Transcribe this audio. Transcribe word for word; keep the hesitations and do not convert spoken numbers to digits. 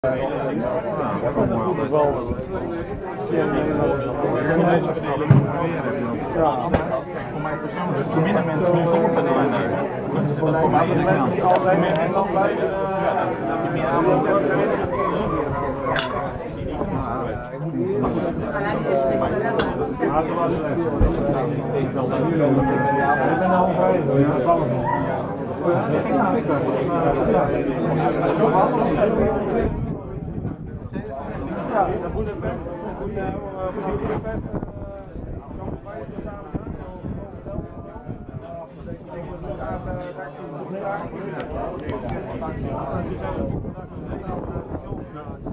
Ja, voor mij persoonlijk, hoe minder mensen nu zonnepanelen nemen, gunstiger dat voor mij is aan. Hoe meer mensen blijven, ja, dan heb je meer aanbod. Ja, dat moet het best goed voor